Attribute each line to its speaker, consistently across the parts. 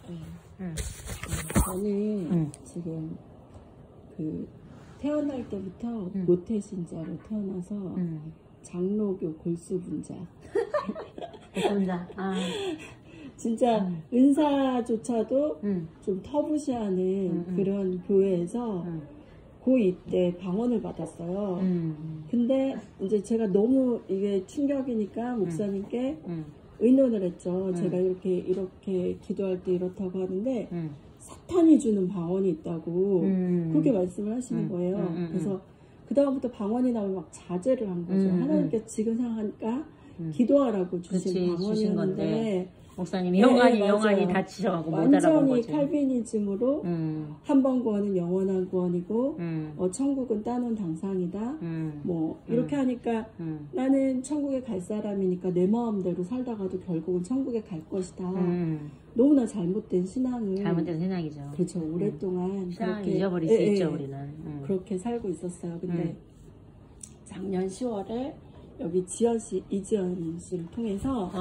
Speaker 1: 저는 지금 그 태어날 때부터 모태신자로 태어나서 장로교 골수분자.
Speaker 2: 골수분자. 아.
Speaker 1: 진짜 은사조차도 좀 터부시하는 그런 교회에서 고2 때 방언을 받았어요. 근데 이제 제가 너무 이게 충격이니까 목사님께 의논을 했죠. 제가 이렇게 기도할 때 이렇다고 하는데 사탄이 주는 방언이 있다고 그렇게 말씀을 하시는 거예요. 그래서 그 다음부터 방언이 나오면 막 자제를 한 거죠. 하나님께서 지금 생각하니까 기도하라고 주신 방언이었는데
Speaker 2: 목사님이 영안이 다치셔가지고 못 알아본
Speaker 1: 완전히
Speaker 2: 거지.
Speaker 1: 칼비니즘으로 한 번 구원은 영원한 구원이고 천국은 따놓은 당상이다. 뭐 이렇게 하니까 나는 천국에 갈 사람이니까 내 마음대로 살다가도 결국은 천국에 갈 것이다. 너무나 잘못된 신앙을
Speaker 2: 잘못된 신앙이죠.
Speaker 1: 그렇죠. 오랫동안
Speaker 2: 그렇게 잊어버릴 수 있죠. 우리는
Speaker 1: 그렇게 살고 있었어요. 근데 작년 10월에 여기 이지연 씨를 통해서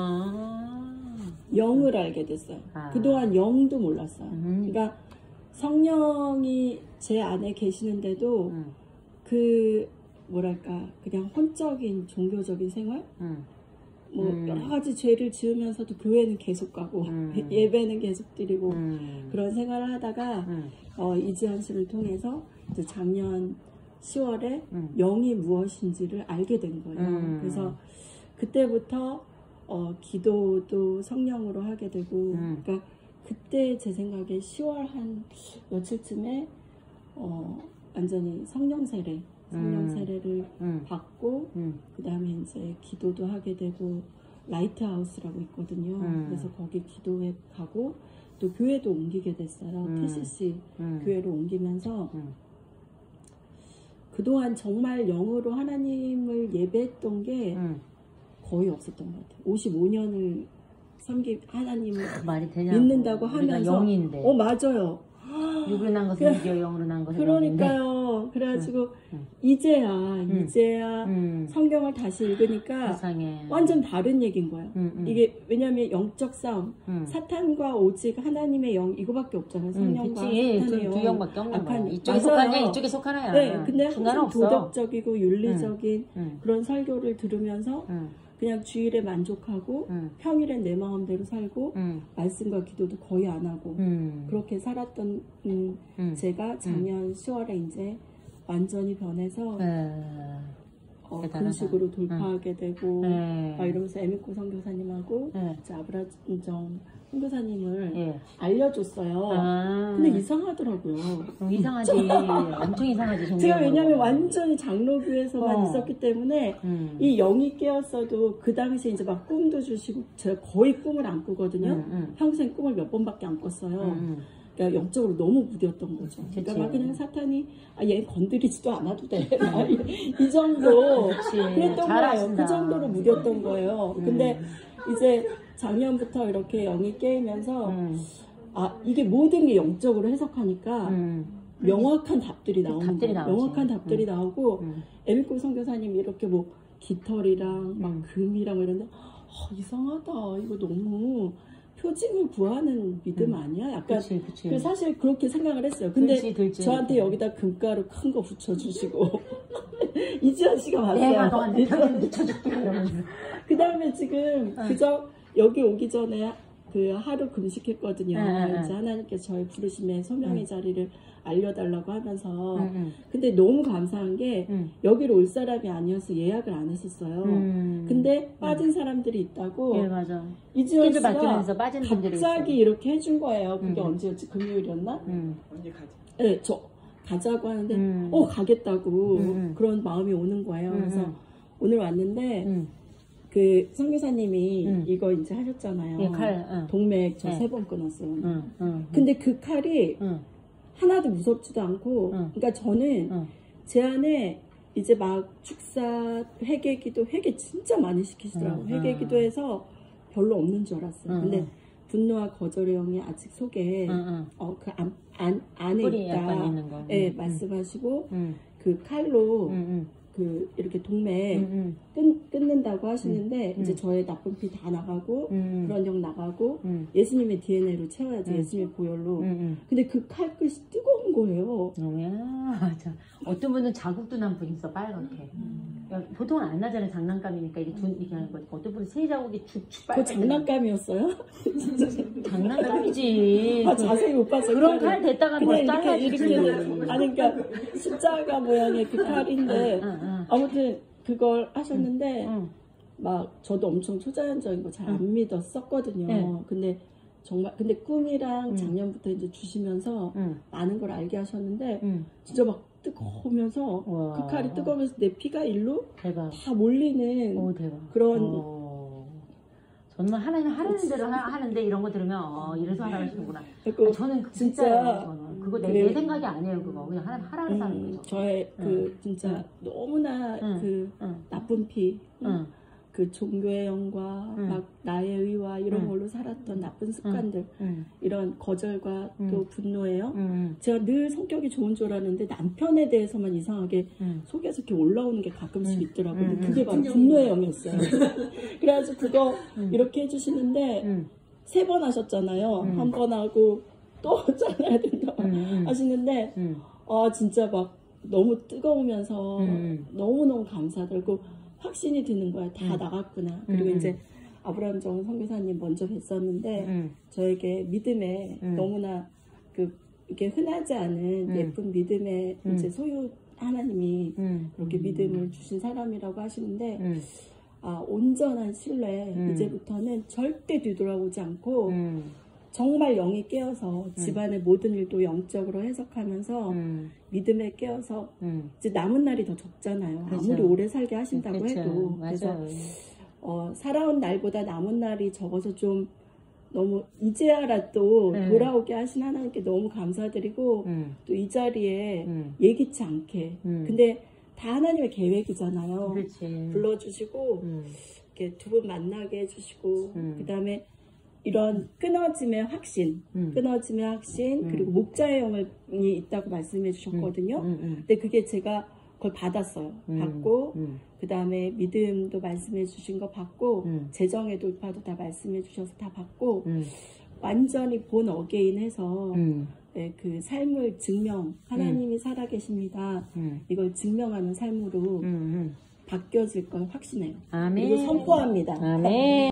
Speaker 1: 영을 알게 됐어요. 그동안 영도 몰랐어요. 그러니까 성령이 제 안에 계시는데도 그 뭐랄까 그냥 혼적인 종교적인 생활 뭐 여러 가지 죄를 지으면서도 교회는 계속 가고 예배는 계속 드리고 그런 생활을 하다가 이지연 씨를 통해서 이제 작년 10월에 영이 무엇인지를 알게 된 거예요. 그래서 그때부터 기도도 성령으로 하게 되고 그러니까 그때 제 생각에 10월 한 며칠쯤에 완전히 성령 세례를 받고 그 다음에 이제 기도도 하게 되고 라이트하우스라고 있거든요. 그래서 거기 기도회 가고 또 교회도 옮기게 됐어요. TCC 교회로 옮기면서 그동안 정말 영으로 하나님을 예배했던 게 거의 없었던 것 같아요. 55년을 하나님을
Speaker 2: 말이 되냐고.
Speaker 1: 믿는다고 하면서
Speaker 2: 영인데.
Speaker 1: 맞아요.
Speaker 2: 육으로 난 것은 육이요, 영으로 난 것은
Speaker 1: 그러니까요. 그래가지고 이제야 성경을 다시 읽으니까
Speaker 2: 세상에.
Speaker 1: 완전 다른 얘기인 거예요. 이게 왜냐하면 영적 싸움, 사탄과 오직 하나님의 영 이거밖에 없잖아요. 성령과 사탄의 영.
Speaker 2: 두 영밖에 없는 거예요. 이쪽에
Speaker 1: 맞아요.
Speaker 2: 속하냐 이쪽에 속하나야.
Speaker 1: 네, 근데 항상
Speaker 2: 없어.
Speaker 1: 도덕적이고 윤리적인 그런 설교를 들으면서 그냥 주일에 만족하고 평일엔 내 마음대로 살고 말씀과 기도도 거의 안 하고 그렇게 살았던 제가 작년 10월에 이제 완전히 변해서 금식으로 돌파하게 되고 막 이러면서 에미코 선교사님하고 아브라정 선교사님을 알려줬어요. 근데 이상하더라고요.
Speaker 2: 이상하지. 엄청 이상하지.
Speaker 1: 제가 왜냐면 완전히 장로교에서만 있었기 때문에 이 영이 깨었어도 그 당시에 이제 막 꿈도 주시고 제가 거의 꿈을 안 꾸거든요. 평생 꿈을 몇 번밖에 안 꿨어요. 그러니까 영적으로 너무 무디었던 거죠. 그러니까 막 그냥 사탄이 얘 건드리지도 않아도 돼. 이 정도 그랬던 거예요. 그 정도로 무디었던 거예요. 근데 이제 작년부터 이렇게 영이 깨면서 이게 모든 게 영적으로 해석하니까 명확한 답들이 나오는 거예요. 명확한 답들이 나오고 에미코 선교사님이 이렇게 뭐 깃털이랑 막 금이랑 이런데 이상하다. 이거 너무 표징을 구하는 믿음 아니야? 약간 그치. 사실 그렇게 생각을 했어요. 근데 저한테 여기다 금가루 큰 거 붙여주시고 이지연 씨가 왔어요.
Speaker 2: 내가 너한테 표징 붙여줄게 이러면서.
Speaker 1: 그 다음에 지금 그저 여기 오기 전에 그 하루 금식했거든요. 이제 하나님께서 저희 부르심의 소명의 자리를 알려달라고 하면서 근데 너무 감사한 게 여기로 올 사람이 아니어서 예약을 안 했었어요. 근데 빠진 사람들이 있다고
Speaker 2: 맞아.
Speaker 1: 이지연 씨가
Speaker 2: 빠진
Speaker 1: 갑자기 이렇게 해준 거예요. 그게 언제였지? 금요일이었나?
Speaker 3: 언제 가지?
Speaker 1: 네, 저 가자고 하는데 가겠다고 그런 마음이 오는 거예요. 그래서 오늘 왔는데 그 선교사님이 이거 이제 하셨잖아요.
Speaker 2: 칼,
Speaker 1: 동맥 저 3번 끊었어요. 근데 그 칼이 하나도 무섭지도 않고 그러니까 저는 제 안에 이제 막 축사 회개기도 회개 진짜 많이 시키시더라고요. 회개기도해서 별로 없는 줄 알았어요. 근데 분노와 거절의 영이 아직 속에 그 안에 있다.
Speaker 2: 있는 거.
Speaker 1: 네, 말씀하시고 그 칼로 이렇게 동매 끊는다고 하시는데 이제 저의 나쁜 피 다 나가고 그런 영 나가고 예수님의 DNA로 채워야지 예수님의 보혈로. 근데 그 칼끝이 뜨거운 거예요.
Speaker 2: 맞아. 어떤 분은 자국도 난 분 있어 빨갛게. 보통은 안 나잖아요. 장난감이니까 이렇게 하는 거니까. 어떤 분은 세 자국이 축축 빨갛게.
Speaker 1: 그 장난감이었어요?
Speaker 2: 장난감이지.
Speaker 1: 자세히 못 봤어요.
Speaker 2: 그런 칼 됐다가 뭐
Speaker 1: 이렇게 아니 그러니까 십자가 모양의 그 칼인데 아무튼 그걸 하셨는데 막 저도 엄청 초자연적인 거 잘 안 믿었었거든요. 근데 정말 근데 꿈이랑 작년부터 이제 주시면서 많은 걸 알게 하셨는데 진짜 막 뜨거우면서 그 칼이 뜨거우면서 내 피가 일로
Speaker 2: 대박.
Speaker 1: 다 몰리는
Speaker 2: 대박.
Speaker 1: 그런
Speaker 2: 정말 하나님 하라는 대로 하는데 이런 거 들으면 이래서 하라시는구나. 저는
Speaker 1: 진짜
Speaker 2: 저는 그거 내 생각이 아니에요. 그거 그냥 하나님 하라는 하는 거죠.
Speaker 1: 저의 진짜 너무나 나쁜 피, 그 종교의 영과 막 나의 의와 이런 걸로 살았던 나쁜 습관들, 이런 거절과 또 분노예요. 제가 늘 성격이 좋은 줄 알았는데 남편에 대해서만 이상하게 속에서 이렇게 올라오는 게 가끔씩 있더라고요. 그게 바로 분노의 영이었어요. 그래가지고 그거 이렇게 해주시는데 3번 하셨잖아요. 한 번 하고 또 잘라야 된다 하시는데 진짜 막 너무 뜨거우면서 너무너무 감사드리고 확신이 드는 거야. 다 나갔구나. 그리고 이제 아브라함 정 선교사님 먼저 뵀었는데 저에게 믿음에 너무나 이게 흔하지 않은 예쁜 믿음의 이제 소유 하나님이 그렇게 믿음을 주신 사람이라고 하시는데 온전한 신뢰 이제부터는 절대 뒤돌아보지 않고 정말 영이 깨어서 집안의 모든 일도 영적으로 해석하면서 믿음에 깨어서 이제 남은 날이 더 적잖아요.
Speaker 2: 그렇죠.
Speaker 1: 아무리 오래 살게 하신다고
Speaker 2: 그렇죠.
Speaker 1: 해도.
Speaker 2: 맞아요.
Speaker 1: 그래서 살아온 날보다 남은 날이 적어서 좀 너무 이제야라도 돌아오게 하신 하나님께 너무 감사드리고 또 이 자리에 예기치 않게 근데 다 하나님의 계획이잖아요.
Speaker 2: 그렇지.
Speaker 1: 불러주시고 이렇게 두 분 만나게 해주시고 그 다음에 이런 끊어짐의 확신, 그리고 목자의 영이 있다고 말씀해 주셨거든요. 근데 그게 제가 그걸 받았어요. 받고 그 다음에 믿음도 말씀해 주신 거 받고 재정의 돌파도 다 말씀해 주셔서 다 받고 완전히 본 어게인해서 그 삶을 하나님이 살아계십니다. 이걸 증명하는 삶으로 바뀌어질 걸 확신해요.
Speaker 2: 아멘.
Speaker 1: 그리고 선포합니다.
Speaker 2: 아멘.